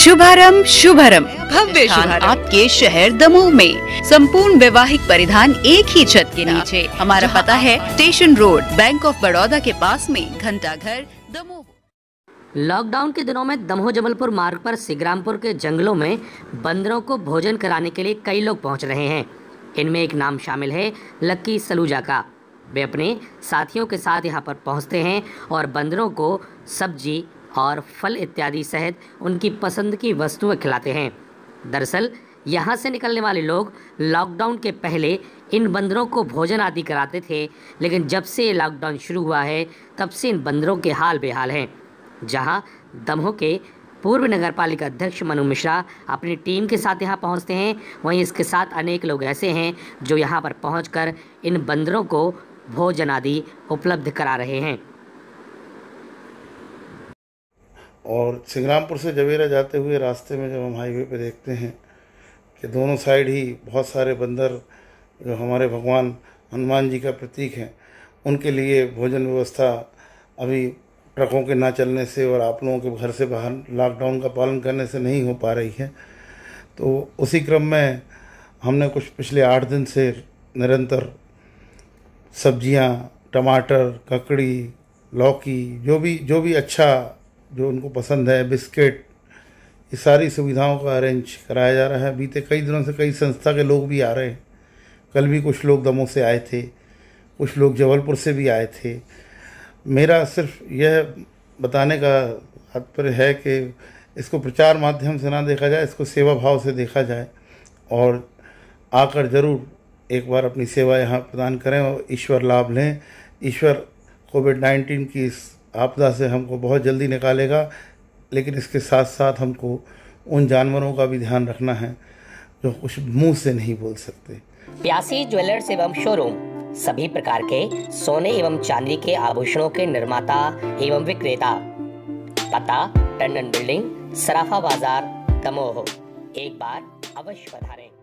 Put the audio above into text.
शुभारंभ भव्य शुभारंभ आपके शहर दमोह में संपूर्ण वैवाहिक परिधान एक ही छत के नीचे। हमारा पता है station road, bank of Baroda के पास में, घंटा घर, दमोह। लॉकडाउन के दिनों में दमोह जबलपुर मार्ग पर सिग्रामपुर के जंगलों में बंदरों को भोजन कराने के लिए कई लोग पहुंच रहे हैं। इनमें एक नाम शामिल है लक्की सलूजा का। वे अपने साथियों के साथ यहां पर पहुंचते हैं और बंदरों को सब्जी और फल इत्यादि सहित उनकी पसंद की वस्तुएं खिलाते हैं। दरअसल यहाँ से निकलने वाले लोग लॉकडाउन के पहले इन बंदरों को भोजन आदि कराते थे, लेकिन जब से लॉकडाउन शुरू हुआ है तब से इन बंदरों के हाल बेहाल हैं। जहाँ दमोह के पूर्व नगर पालिका अध्यक्ष मनु मिश्रा अपनी टीम के साथ यहाँ पहुँचते हैं, वहीं इसके साथ अनेक लोग ऐसे हैं जो यहाँ पर पहुँचकर इन बंदरों को भोजन आदि उपलब्ध करा रहे हैं। और सिंग्रामपुर से जवेरा जाते हुए रास्ते में जब हम हाईवे पे देखते हैं कि दोनों साइड ही बहुत सारे बंदर जो हमारे भगवान हनुमान जी का प्रतीक हैं, उनके लिए भोजन व्यवस्था अभी ट्रकों के ना चलने से और आप लोगों के घर से बाहर लॉकडाउन का पालन करने से नहीं हो पा रही है। तो उसी क्रम में हमने कुछ पिछले 8 दिन से निरंतर सब्जियां, टमाटर, ककड़ी, लौकी, जो भी अच्छा जो उनको पसंद है, बिस्किट, ये सारी सुविधाओं का अरेंज कराया जा रहा है। बीते कई दिनों से कई संस्था के लोग भी आ रहे हैं। कल भी कुछ लोग दमोह से आए थे, कुछ लोग जबलपुर से भी आए थे। मेरा सिर्फ यह बताने का तात्पर्य है कि इसको प्रचार माध्यम से ना देखा जाए, इसको सेवा भाव से देखा जाए और आकर ज़रूर एक बार अपनी सेवा यहाँ प्रदान करें और ईश्वर लाभ लें। ईश्वर कोविड-19 की इस आपदा से हमको बहुत जल्दी निकालेगा, लेकिन इसके साथ साथ हमको उन जानवरों का भी ध्यान रखना है जो कुछ मुंह से नहीं बोल सकते। प्यासी ज्वेलर्स एवं शोरूम सभी प्रकार के सोने एवं चांदी के आभूषणों के निर्माता एवं विक्रेता। पता टंडन बिल्डिंग, सराफा बाजार, दमोह। एक बार अवश्य पधारें।